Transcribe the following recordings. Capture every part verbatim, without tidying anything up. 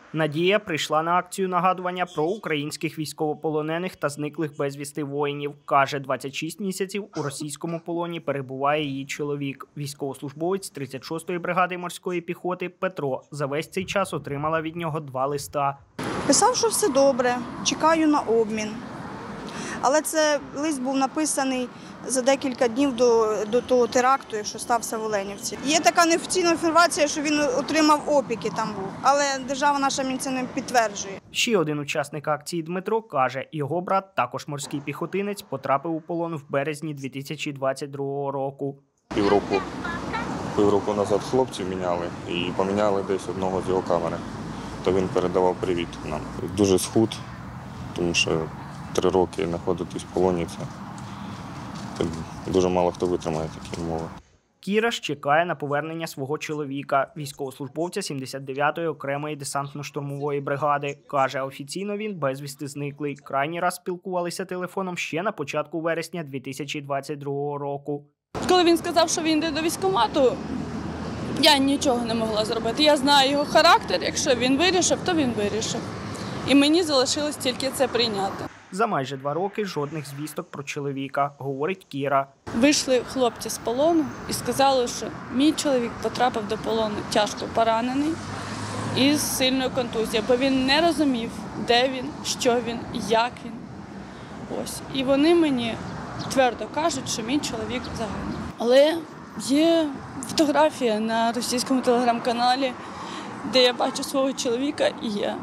Надія прийшла на акцію нагадування про українських військовополонених та зниклих безвісти воїнів. Каже, двадцять шість місяців у російському полоні перебуває її чоловік. Військовослужбовець тридцять шостої бригади морської піхоти Петро за весь цей час отримала від нього два листа. Писав, що все добре, чекаю на обмін. Але це лист був написаний за декілька днів до, до того теракту, що стався в Оленівці. Є така неофіційна інформація, що він отримав опіки там був, але держава наша мені це не підтверджує. Ще один учасник акції Дмитро каже, його брат, також морський піхотинець, потрапив у полон в березні дві тисячі двадцять другого року. Півроку, півроку назад хлопці міняли і поміняли десь одного з його камери. То він передавав привіт нам. Дуже схуд, тому що три роки знаходитись в полоні – це дуже мало хто витримає такі умови. Кіра ж чекає на повернення свого чоловіка, військовослужбовця сімдесят дев'ятої окремої десантно-штурмової бригади. Каже, офіційно він безвісти зниклий. Крайній раз спілкувалися телефоном ще на початку вересня дві тисячі двадцять другого року. Коли він сказав, що він йде до військкомату, я нічого не могла зробити. Я знаю його характер, якщо він вирішив, то він вирішив. І мені залишилось тільки це прийняти. За майже два роки жодних звісток про чоловіка, говорить Кіра. Вийшли хлопці з полону і сказали, що мій чоловік потрапив до полону тяжко поранений і з сильною контузією, бо він не розумів, де він, що він, як він. Ось. І вони мені твердо кажуть, що мій чоловік загинув. Але є фотографія на російському телеграм-каналі, де я бачу свого чоловіка, і я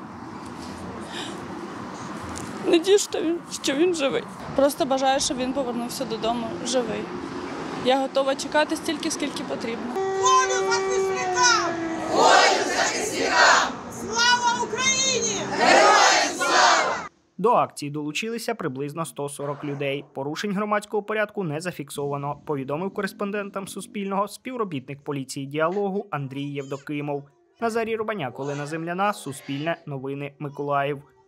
надію, що він, що він живий. Просто бажаю, щоб він повернувся додому живий. Я готова чекати стільки, скільки потрібно. Волю захисникам! Волю захисникам! Слава Україні! Героям слава! До акції долучилися приблизно сто сорок людей. Порушень громадського порядку не зафіксовано, повідомив кореспондентам Суспільного співробітник поліції «Діалогу» Андрій Євдокимов. Назарій Рубаняк, Олена Земляна, Суспільне, Новини, Миколаїв.